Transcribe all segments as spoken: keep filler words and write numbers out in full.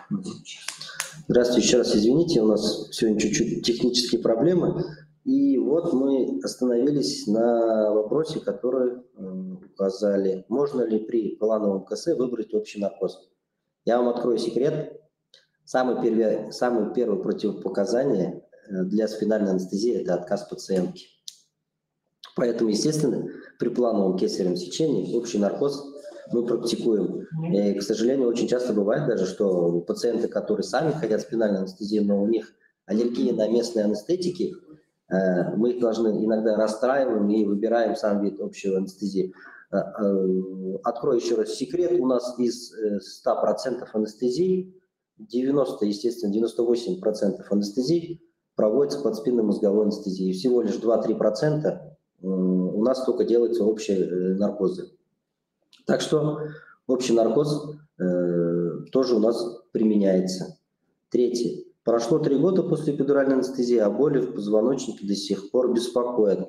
Здравствуйте, еще раз извините, у нас сегодня чуть-чуть технические проблемы. И вот мы остановились на вопросе, который указали, можно ли при плановом КС выбрать общий наркоз. Я вам открою секрет. Самое первое, самое первое противопоказание для спинальной анестезии – это отказ пациентки. Поэтому, естественно, при плановом кесаревом сечении общий наркоз мы практикуем. И, к сожалению, очень часто бывает даже, что пациенты, которые сами хотят спинальной анестезии, но у них аллергия на местные анестетики, мы их должны иногда расстраиваем и выбираем сам вид общей анестезии. Открою еще раз секрет. У нас из ста процентов анестезии девяносто, естественно, девяносто восемь процентов анестезии проводится под спинномозговой анестезией. Всего лишь два-три процента у нас только делаются общие наркозы. Так что общий наркоз э, тоже у нас применяется. Третье. Прошло три года после эпидуральной анестезии, а боли в позвоночнике до сих пор беспокоят.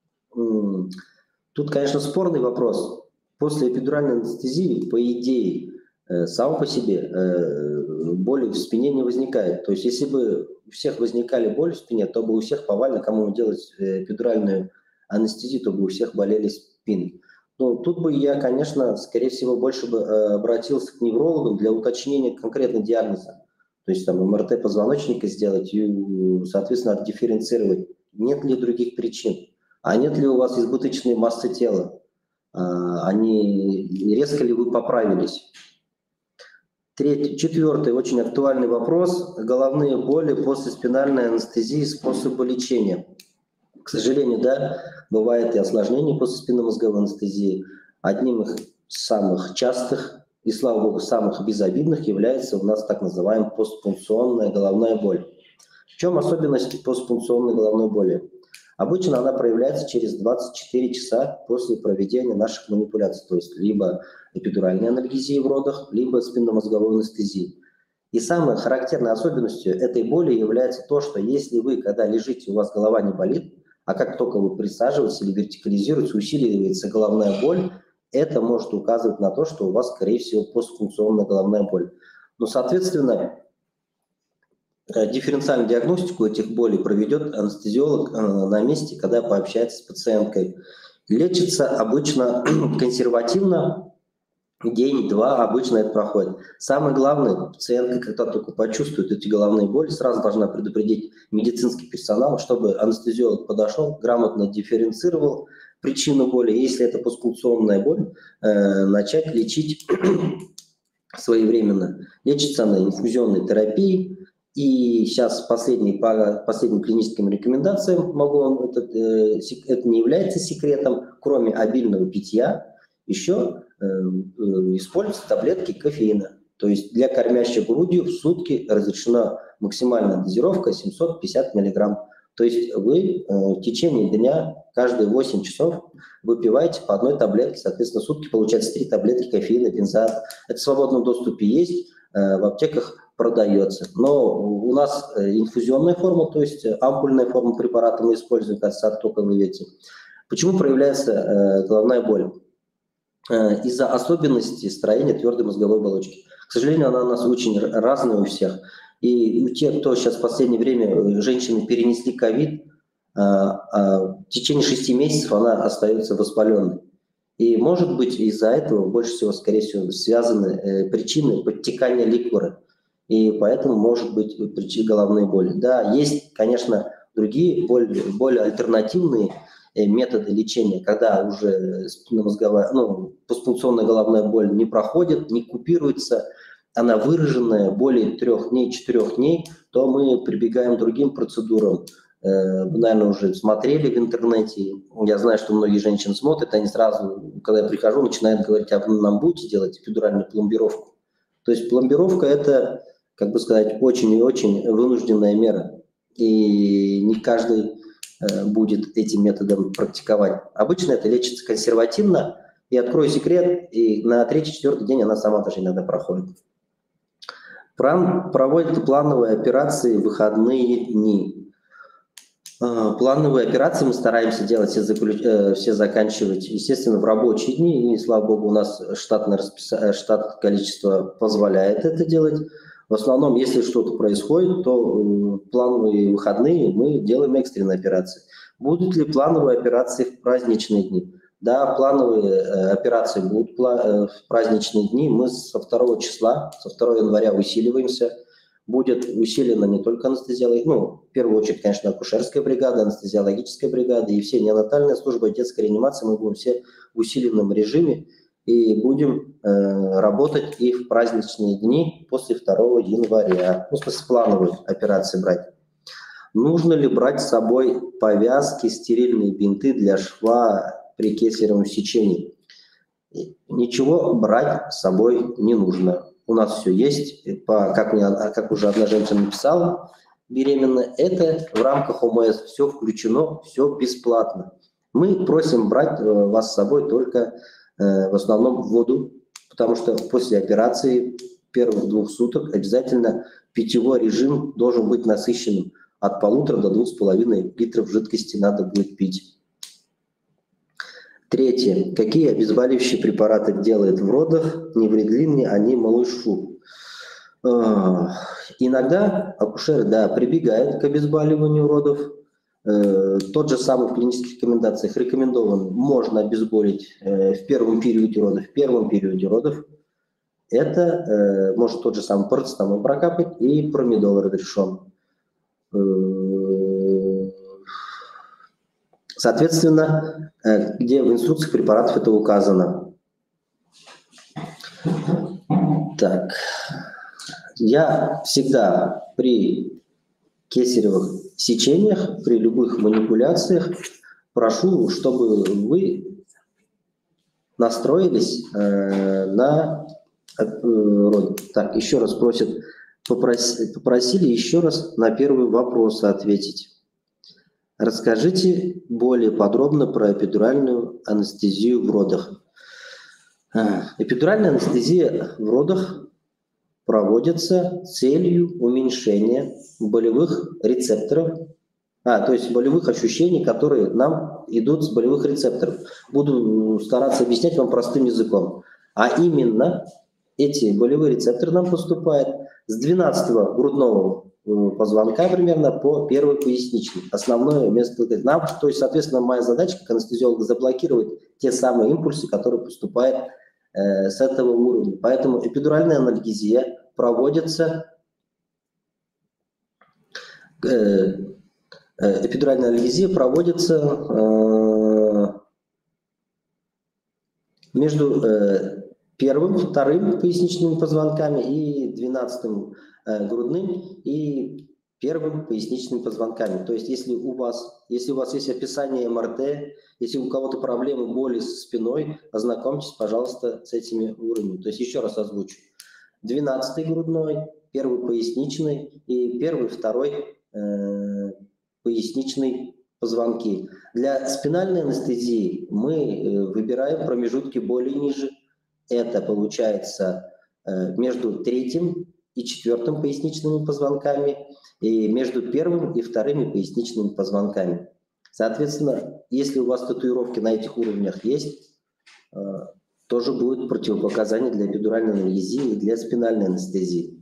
Тут, конечно, спорный вопрос. После эпидуральной анестезии, по идее, э, само по себе э, боли в спине не возникает. То есть, если бы у всех возникали боли в спине, то бы у всех повально, кому делать эпидуральную анестезию, то бы у всех болели спины. Ну, тут бы я, конечно, скорее всего, больше бы э, обратился к неврологам для уточнения конкретного диагноза. То есть там эм эр тэ позвоночника сделать и, соответственно, отдифференцировать, нет ли других причин, а нет ли у вас избыточной массы тела, а, они, резко ли вы поправились. Третий, четвертый, очень актуальный вопрос. Головные боли после спинальной анестезии, способы лечения. К сожалению, да, бывает и осложнения после спинномозговой анестезии. Одним из самых частых и, слава богу, самых безобидных является у нас так называемая постпункционная головная боль. В чем особенность постпункционной головной боли? Обычно она проявляется через двадцать четыре часа после проведения наших манипуляций, то есть либо эпидуральной анальгезии в родах, либо спинномозговой анестезии. И самой характерной особенностью этой боли является то, что если вы, когда лежите, у вас голова не болит, а как только вы присаживаетесь или вертикализируетесь, усиливается головная боль, это может указывать на то, что у вас, скорее всего, постфункционная головная боль. Но, соответственно, дифференциальную диагностику этих болей проведет анестезиолог на месте, когда пообщается с пациенткой. Лечится обычно консервативно, день-два обычно это проходит. Самое главное, пациентка, когда только почувствует эти головные боли, сразу должна предупредить медицинский персонал, чтобы анестезиолог подошел, грамотно дифференцировал причину боли. Если это постпункционная боль, э, начать лечить своевременно. Лечится она инфузионной терапией. И сейчас последний, по последним клиническим рекомендациям, могу вам, это, э, это не является секретом, кроме обильного питья, еще э, э, используются таблетки кофеина. То есть для кормящей грудью в сутки разрешена максимальная дозировка семьсот пятьдесят миллиграмм. То есть вы э, в течение дня каждые восемь часов выпиваете по одной таблетке, соответственно, в сутки получается три таблетки кофеина, бензоата. Это в свободном доступе есть, э, в аптеках продается. Но у нас инфузионная форма, то есть ампульная форма препарата мы используем, как только вы видите. Почему проявляется э, головная боль? Э, из-за особенностей строения твердой мозговой оболочки. К сожалению, она у нас очень разная у всех. И у тех, кто сейчас в последнее время, женщины перенесли ковид, э, э, в течение шести месяцев она остается воспаленной. И может быть из-за этого больше всего, скорее всего, связаны э, причины подтекания ликвора. И поэтому может быть причина головной боли. Да, есть, конечно, другие более, более альтернативные методы лечения, когда уже спинномозговая, ну, постпункционная головная боль не проходит, не купируется, она выраженная более трех дней, четырех дней, то мы прибегаем к другим процедурам. Вы, наверное, уже смотрели в интернете. Я знаю, что многие женщины смотрят, они сразу, когда я прихожу, начинают говорить: а вы нам будете делать эпидуральную пломбировку? То есть пломбировка – это, как бы сказать, очень и очень вынужденная мера. И не каждый э, будет этим методом практиковать. Обычно это лечится консервативно. И открою секрет, и на третий-четвертый день она сама даже иногда проходит. Проводят плановые операции в выходные дни. Плановые операции мы стараемся делать, все, заключ... все заканчивать, естественно, в рабочие дни. И, слава богу, у нас штатное распис... штат количество позволяет это делать. В основном, если что-то происходит, то плановые выходные мы делаем экстренные операции. Будут ли плановые операции в праздничные дни? Да, плановые операции будут в праздничные дни. Мы со второго числа, со второго января усиливаемся. Будет усилена не только анестезиология, ну, в первую очередь, конечно, акушерская бригада, анестезиологическая бригада и все неонатальные службы, детской реанимации. Мы будем все в усиленном режиме и будем э, работать и в праздничные дни после второго января. Ну, в смысле, плановые операции брать. Нужно ли брать с собой повязки, стерильные бинты для шва при кесаревом сечении? Ничего брать с собой не нужно. У нас все есть, по, как, мне, как уже одна женщина написала, беременная, это в рамках ОМС все включено, все бесплатно. Мы просим брать вас с собой только э, в основном воду, потому что после операции первых двух суток обязательно питьевой режим должен быть насыщенным. От полутора до двух с половиной литров жидкости надо будет пить. Третье. Какие обезболивающие препараты делают в родах? Не вредны ли они малышу? Иногда акушеры, да, прибегают к обезболиванию родов. Тот же самый в клинических рекомендациях рекомендован, можно обезболить в первом периоде родов. В первом периоде родов это может тот же самый парацетамол прокапать и промедол разрешен. Соответственно, где в инструкциях препаратов это указано. Так. Я всегда при кесаревых сечениях, при любых манипуляциях прошу, чтобы вы настроились э, на э, род. Так, еще раз просят, попросили, попросили еще раз на первый вопрос ответить. Расскажите более подробно про эпидуральную анестезию в родах. Эпидуральная анестезия в родах проводится с целью уменьшения болевых рецепторов, а, то есть болевых ощущений, которые нам идут с болевых рецепторов. Буду стараться объяснять вам простым языком. А именно эти болевые рецепторы нам поступают с двенадцатого грудного позвонка примерно по первый поясничный. Основное место нам, то есть, соответственно, моя задача как анестезиолога заблокировать те самые импульсы, которые поступают э, с этого уровня. Поэтому эпидуральная анальгезия проводится э, эпидуральная анальгезия проводится э, между э, первым, вторым поясничными позвонками и двенадцатым э, грудным и первым поясничными позвонками. То есть, если у вас, если у вас есть описание эм эр тэ, если у кого-то проблемы, боли со спиной, ознакомьтесь, пожалуйста, с этими уровнями. То есть, еще раз озвучу. двенадцатый грудной, первый поясничный и первый, второй э, поясничный позвонки. Для спинальной анестезии мы выбираем промежутки более ниже. Это получается между третьим и четвертым поясничными позвонками и между первым и вторыми поясничными позвонками. Соответственно, если у вас татуировки на этих уровнях есть, тоже будет противопоказание для эпидуральной анестезии и для спинальной анестезии.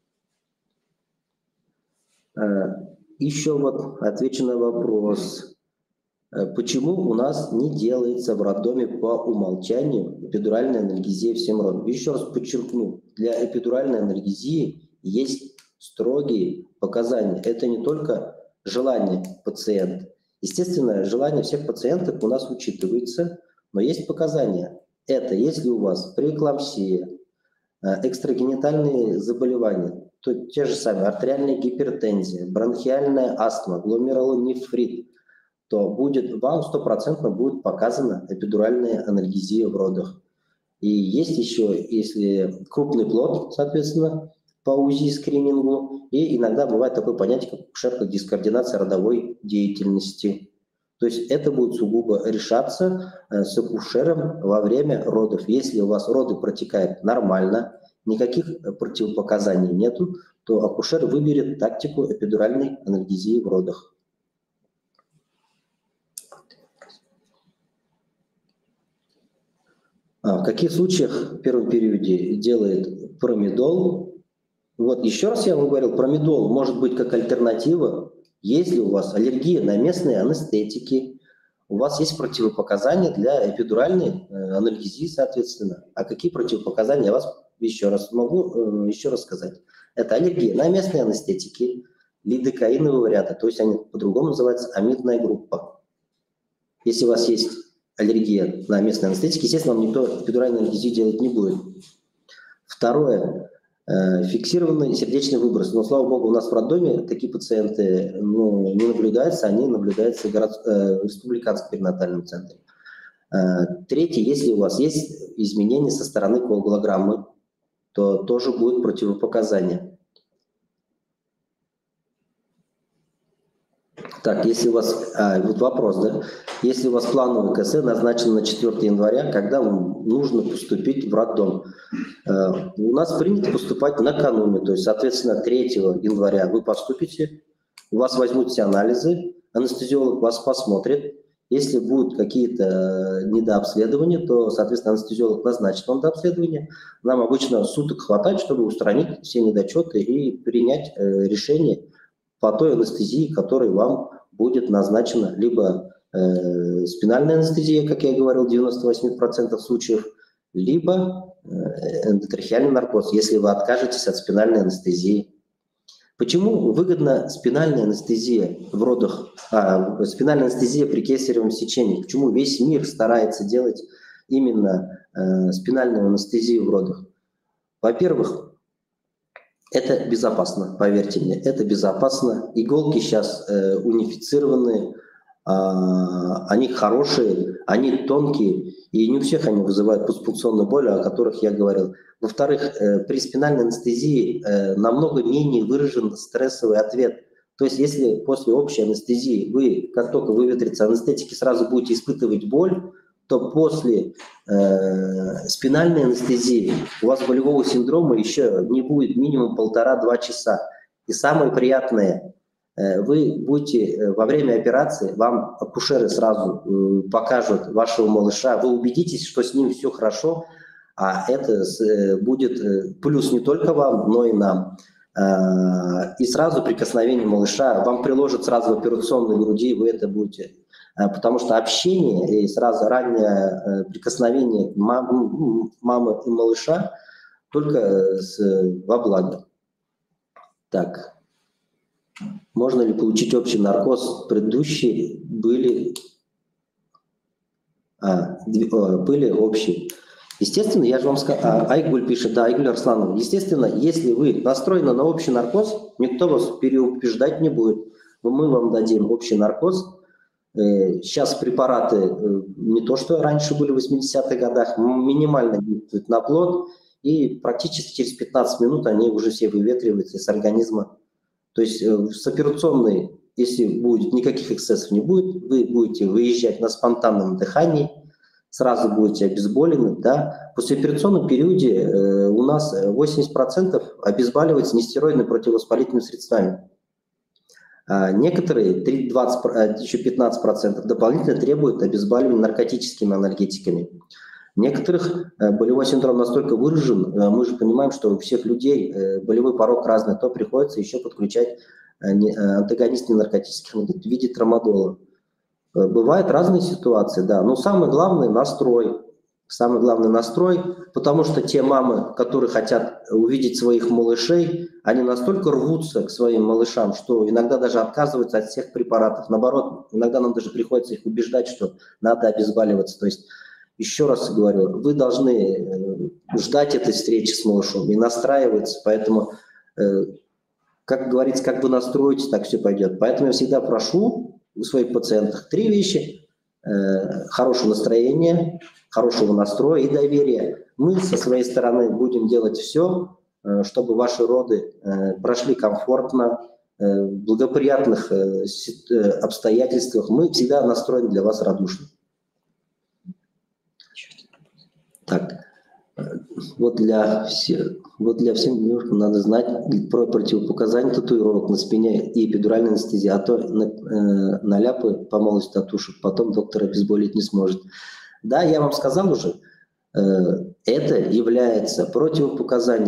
Еще вот отвечу на вопрос, почему у нас не делается в роддоме по умолчанию эпидуральная анальгезия всем родам. Еще раз подчеркну, для эпидуральной анальгезии есть строгие показания. Это не только желание пациента. Естественно, желание всех пациентов у нас учитывается, но есть показания. Это если у вас преэклампсия, экстрагенитальные заболевания, то те же самые артериальная гипертензия, бронхиальная астма, гломерулонефрит, то будет, вам стопроцентно будет показана эпидуральная анальгезия в родах. И есть еще, если крупный плод, соответственно, по УЗИ скринингу, и иногда бывает такое понятие, как акушерка дискоординация родовой деятельности. То есть это будет сугубо решаться с акушером во время родов. Если у вас роды протекают нормально, никаких противопоказаний нету, то акушер выберет тактику эпидуральной анальгезии в родах. А в каких случаях в первом периоде делает промедол? Вот еще раз я вам говорил, промедол может быть как альтернатива, если у вас аллергия на местные анестетики, у вас есть противопоказания для эпидуральной э, анальгезии, соответственно. А какие противопоказания, я вас еще раз могу э, еще раз сказать. Это аллергия на местные анестетики, лидокаинового ряда, то есть они по-другому называются амидная группа. Если у вас есть аллергия на местные анестетики, естественно, вам никто эпидуральную анестезию делать не будет. Второе. Фиксированный сердечный выброс. Но, слава богу, у нас в роддоме такие пациенты ну, не наблюдаются, они наблюдаются в, город, э, в республиканском перинатальном центре. Э, третье, если у вас есть изменения со стороны коагулограммы, то тоже будут противопоказания. Так, если у вас, а, вот вопрос, да, если у вас плановый КС назначен на четвёртое января, когда вам нужно поступить в роддом? Uh, у нас принято поступать накануне, то есть, соответственно, третьего января вы поступите, у вас возьмут все анализы, анестезиолог вас посмотрит, если будут какие-то недообследования, то, соответственно, анестезиолог назначит вам дообследование. Нам обычно суток хватает, чтобы устранить все недочеты и принять э, решение по той анестезии, которая вам будет назначена, либо э, спинальная анестезия, как я и говорил, в девяноста восьми процентах случаев, либо эндотрахеальный наркоз, если вы откажетесь от спинальной анестезии. Почему выгодна спинальная анестезия в родах, а, спинальная анестезия при кесаревом сечении? Почему весь мир старается делать именно э, спинальную анестезию в родах? Во-первых, это безопасно, поверьте мне, это безопасно. Иголки сейчас э, унифицированные, а, они хорошие, они тонкие, и не у всех они вызывают постпункционную боль, о которых я говорил. Во-вторых, э, при спинальной анестезии э, намного менее выражен стрессовый ответ. То есть если после общей анестезии вы, как только выветрится анестетики, сразу будете испытывать боль, то после э, спинальной анестезии у вас болевого синдрома еще не будет минимум полтора-два часа. И самое приятное, э, вы будете во время операции, вам акушеры сразу э, покажут вашего малыша, вы убедитесь, что с ним все хорошо, а это э, будет э, плюс не только вам, но и нам. Э, и сразу прикосновение малыша, вам приложат сразу в операционной груди, вы это будете... Потому что общение и сразу раннее прикосновение мам, мамы и малыша только с, во благо. Так. Можно ли получить общий наркоз? Предыдущие были, а, были общие. Естественно, я же вам сказал, а, Айгуль пишет, да, Айгуль Арсланов, естественно, если вы настроены на общий наркоз, никто вас переубеждать не будет. Мы вам дадим общий наркоз. Сейчас препараты не то, что раньше были в восьмидесятых годах, минимально действуют на плод, и практически через пятнадцать минут они уже все выветриваются из организма. То есть с операционной, если будет никаких эксцессов не будет, вы будете выезжать на спонтанном дыхании, сразу будете обезболены. Да? В послеоперационном периоде у нас восемьдесят процентов обезболивается нестероидными противовоспалительными средствами. Некоторые, двадцать, еще пятнадцать процентов дополнительно требуют обезболивания наркотическими анальгетиками. Некоторых болевой синдром настолько выражен, мы же понимаем, что у всех людей болевой порог разный, то приходится еще подключать антагонист ненаркотических анальгетиков в виде трамадола. Бывают разные ситуации, да, но самое главное – настрой. Самый главный настрой, потому что те мамы, которые хотят увидеть своих малышей, они настолько рвутся к своим малышам, что иногда даже отказываются от всех препаратов. Наоборот, иногда нам даже приходится их убеждать, что надо обезболиваться. То есть, еще раз говорю, вы должны ждать этой встречи с малышом и настраиваться. Поэтому, как говорится, как вы настроитесь, так все пойдет. Поэтому я всегда прошу у своих пациентов три вещи. Хорошее настроение, хорошего настроя и доверия. Мы со своей стороны будем делать все, чтобы ваши роды прошли комфортно, в благоприятных обстоятельствах. Мы всегда настроены для вас радушно. Так, вот для всех, вот для всех девушкам надо знать про противопоказания татуировок на спине и эпидуральной анестезии, а то на, э, на ляпы помолоть татушек, потом доктор обезболить не сможет. Да, я вам сказал уже, э, это является противопоказанием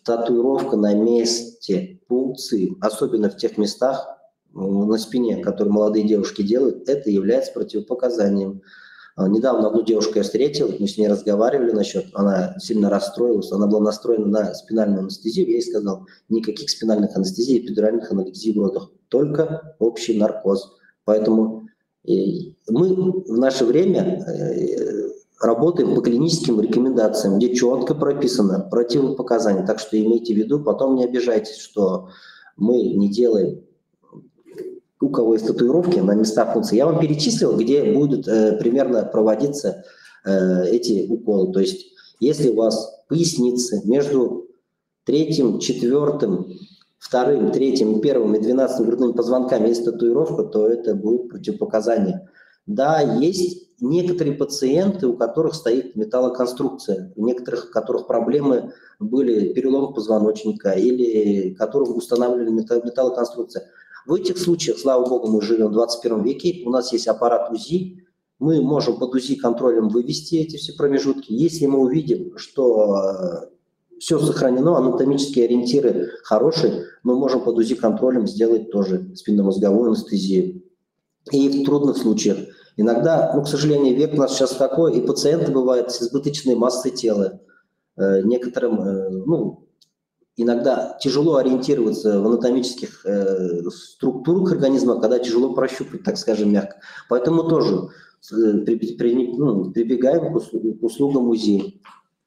татуировка на месте пункции, особенно в тех местах на спине, которые молодые девушки делают, это является противопоказанием. Недавно одну девушку я встретил, мы с ней разговаривали насчет, она сильно расстроилась, она была настроена на спинальную анестезию, я ей сказал, никаких спинальных анестезий, эпидуральных анестезий в родах, только общий наркоз. Поэтому мы в наше время работаем по клиническим рекомендациям, где четко прописано противопоказания, так что имейте в виду, потом не обижайтесь, что мы не делаем. У кого есть татуировки на местах пункции, я вам перечислил, где будут э, примерно проводиться э, эти уколы. То есть, если у вас поясницы между третьим, четвертым, вторым, третьим, первым и двенадцатым грудными позвонками есть татуировка, то это будет противопоказание. Да, есть некоторые пациенты, у которых стоит металлоконструкция, у некоторых, у которых проблемы были перелом позвоночника или которым устанавливали металлоконструкция. В этих случаях, слава богу, мы живем в двадцать первом веке, у нас есть аппарат УЗИ, мы можем под УЗИ контролем вывести эти все промежутки. Если мы увидим, что все сохранено, анатомические ориентиры хорошие, мы можем под УЗИ контролем сделать тоже спинномозговую анестезию. И в трудных случаях. Иногда, ну, к сожалению, век у нас сейчас такой, и пациенты бывают с избыточной массой тела. Некоторым, ну, иногда тяжело ориентироваться в анатомических э, структурах организма, когда тяжело прощупать, так скажем, мягко. Поэтому тоже э, при, при, ну, прибегаем к, услуг, к услугам УЗИ.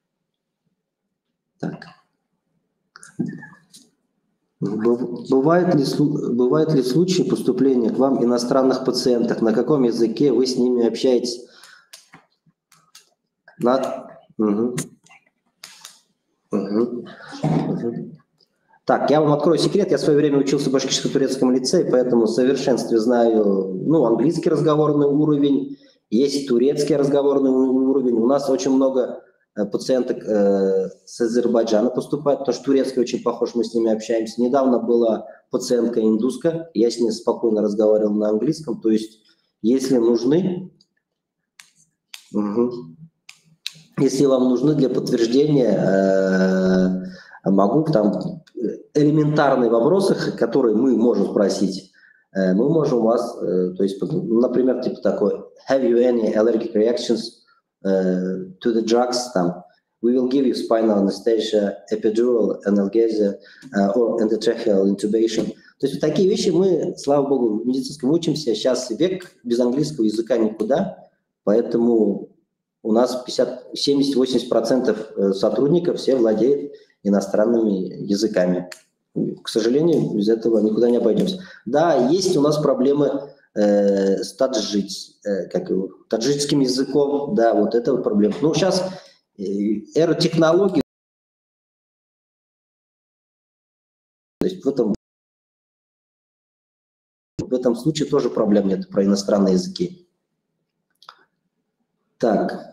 Так. Бывают ли, бывают ли случаи поступления к вам иностранных пациентов? На каком языке вы с ними общаетесь? На... Угу. Угу. Угу. Так, я вам открою секрет. Я в свое время учился в башкирско-турецком лицее, поэтому в совершенстве знаю, ну, английский разговорный уровень, есть турецкий разговорный уровень. У нас очень много пациенток э, с Азербайджана поступает, потому что турецкий очень похож, мы с ними общаемся. Недавно была пациентка индуска, я с ней спокойно разговаривал на английском, то есть если нужны, угу. если вам нужны для подтверждения, э, могу там элементарные вопросы, которые мы можем спросить, э, мы можем вас, э, то есть, например, типа такой, have you any allergic reactions Uh, to the drugs, там, we will give you spinal anesthesia, epidural analgesia uh, or endotracheal intubation. То есть такие вещи мы, слава богу, в медицинском учимся. Сейчас век без английского языка никуда, поэтому у нас семьдесят-восемьдесят процентов сотрудников все владеют иностранными языками. К сожалению, без этого никуда не обойдемся. Да, есть у нас проблемы с таджич, как его, таджикским языком, да, вот это вот проблема. Ну, сейчас эра технологий, то есть в этом, в этом случае тоже проблем нет про иностранные языки. Так.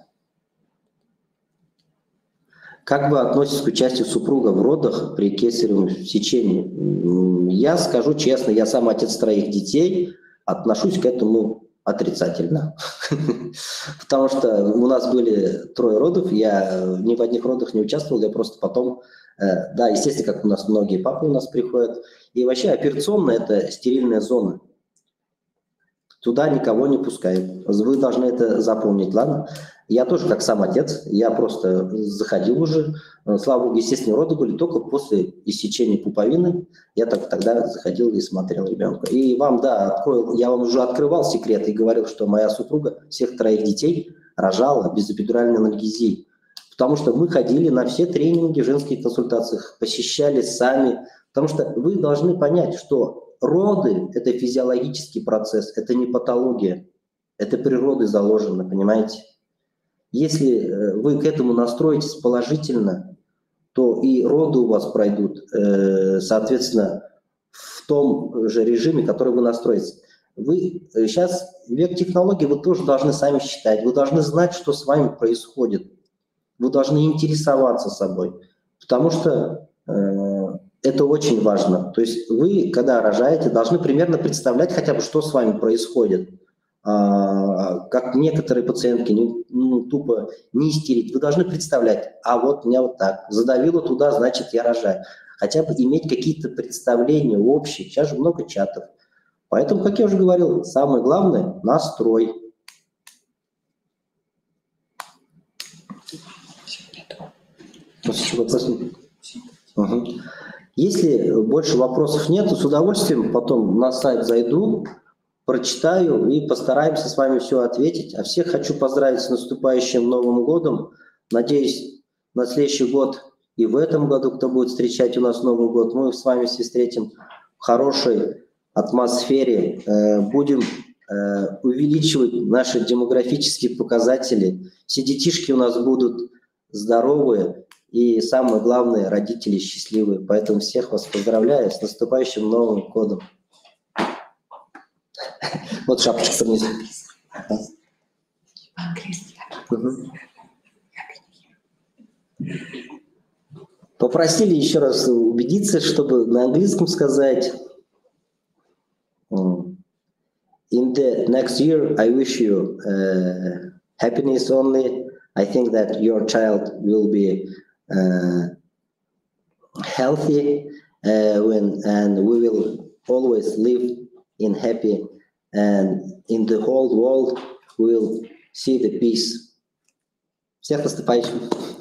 Как вы относитесь к участию супруга в родах при кесаревом сечении? Я скажу честно, я сам отец троих детей, отношусь к этому отрицательно, потому что у нас были трое родов, я ни в одних родах не участвовал, я просто потом, да, естественно, как у нас многие папы у нас приходят, и вообще операционная – это стерильная зона, туда никого не пускают, вы должны это запомнить, ладно? Я тоже, как сам отец, я просто заходил уже, слава богу, естественно, роды были только после иссечения пуповины, я так, тогда заходил и смотрел ребенка. И вам, да, открою, я вам уже открывал секрет и говорил, что моя супруга всех троих детей рожала без эпидуральной анальгезии, потому что мы ходили на все тренинги в женских консультациях, посещали сами, потому что вы должны понять, что роды – это физиологический процесс, это не патология, это природой заложено, понимаете? Если вы к этому настроитесь положительно, то и роды у вас пройдут, соответственно, в том же режиме, который вы настроитесь. Вы сейчас, век технологий, вы тоже должны сами считать, вы должны знать, что с вами происходит. Вы должны интересоваться собой, потому что это очень важно. То есть вы, когда рожаете, должны примерно представлять хотя бы, что с вами происходит. а, как некоторые пациентки, не, ну, тупо не истерить. Вы должны представлять, а вот меня вот так, задавило туда, значит, я рожаю. Хотя бы иметь какие-то представления общие. Сейчас же много чатов. Поэтому, как я уже говорил, самое главное – настрой. Угу. Если больше вопросов нет, то с удовольствием потом на сайт зайду, прочитаю и постараемся с вами все ответить. А всех хочу поздравить с наступающим Новым годом. Надеюсь, на следующий год и в этом году, кто будет встречать у нас Новый год, мы с вами все встретим в хорошей атмосфере. Будем увеличивать наши демографические показатели. Все детишки у нас будут здоровые. И самое главное, родители счастливые. Поэтому всех вас поздравляю с наступающим Новым годом. Вот шапочку принесу. Попросили еще раз убедиться, чтобы на английском сказать. In the next year, I wish you uh, happiness only. I think that your child will be uh, healthy uh, when, and we will always live in happy, and in the whole world we will see the peace. Всех наступающим.